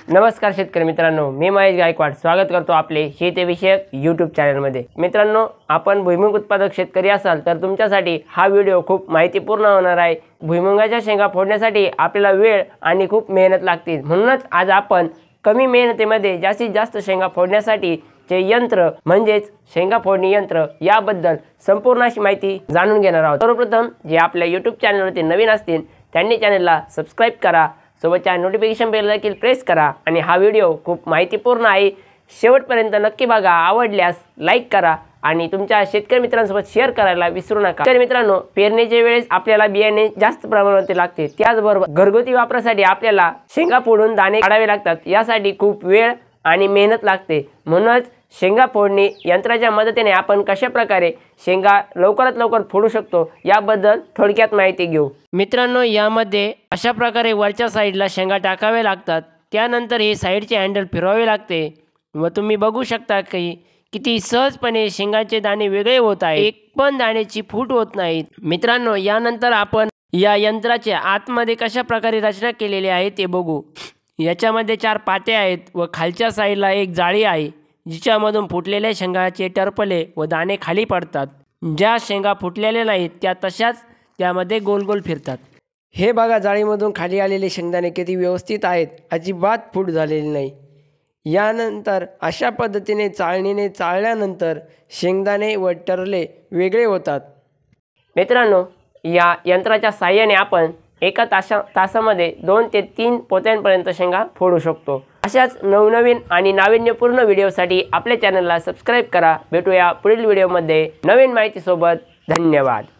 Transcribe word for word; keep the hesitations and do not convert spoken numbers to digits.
नमस्कार शेतकरी मित्रांनो, मी महेश गायकवाड स्वागत करतो आपले शेतीविषयक यूट्यूब चॅनलमध्ये। मित्रांनो, आपण भुईमुग उत्पादक शेतकरी असाल तर तुमच्यासाठी हा व्हिडिओ खूप माहितीपूर्ण होणार आहे। भुईमुगाच्या शेंगा फोडण्यासाठी आपल्याला वेळ आणि खूप मेहनत लागते, म्हणूनच आज आपण कमी मेहनतीमध्ये जास्तीत जास्त शेंगा फोडण्यासाठी चे यंत्र म्हणजेच शेंगा फोडणी यंत्र याबद्दल संपूर्ण अशी माहिती जाणून घेणार आहोत। सर्वप्रथम जे आपल्या यूट्यूब चॅनलवरती नवीन असतील त्यांनी चॅनलला सबस्क्राइब करा, सोबतच्या नोटिफिकेशन बेल देखील प्रेस करा आणि हा व्हिडिओ खूप माहितीपूर्ण आहे, शेवटपर्यंत नक्की बघा। आवडल्यास लाईक करा आणि तुमच्या शेतकरी मित्रांसोबत शेअर करायला विसरू नका। तर मित्रांनो, पेरणीच्या वेळेस आपल्याला बियाणे जास्त प्रमाणात लागते, त्याचबरोबर घरगुती वापरासाठी आपल्याला शेंगा फोडून दाणे काढावे लागतात। यासाठी खूप वेळ आणि मेहनत लागते, म्हणूनच शेंगा फोडणी यंत्राच्या मदतीने आपण कशा प्रकारे शेंगा लवकरात लवकर फोडू शकतो याबद्दल थोडक्यात माहिती घेऊ। मित्रांनो, यामध्ये अशा प्रकारे वरच्या साईडला शेंगा टाकावे लागतात, त्यानंतर हे साईडचे हँडल फिरवावे लागते व तुम्ही बघू शकता की किती सहजपणे शेंगाचे दाणे वेगळे होत आहेत, एक पण दाण्याची फूट होत नाहीत। मित्रांनो, यानंतर आपण या यंत्राचे आतमध्ये कशा प्रकारे रचना केलेली आहे ते बघू। याच्यामध्ये चार पाते आहेत व खालच्या साईडला एक जाळी आहे, जिच्यामधून फुटलेल्या शेंगाचे टरपले व दाणे खाली पडतात। ज्या शेंगा फुटलेल्या नाहीत त्या तशाच त्यामध्ये गोल गोल फिरतात। हे बघा, जाळीमधून खाली आलेले शेंगदाणे किती व्यवस्थित आहेत, अजिबात फूट झालेली नाही। यानंतर अशा पद्धतीने चाळणीने चाळल्यानंतर शेंगदाणे व टरले वेगळे होतात। मित्रांनो, या यंत्राच्या साहाय्याने आपण एका तासा तासामध्ये दोन ते तीन पोत्यांपर्यंत शेंगा फोडू शकतो। अशाच नवनवीन आणि नाविन्यपूर्ण व्हिडिओसाठी आपल्या चॅनलला सबस्क्राईब करा। भेटूया पुढील व्हिडिओमध्ये नवीन माहितीसोबत। धन्यवाद।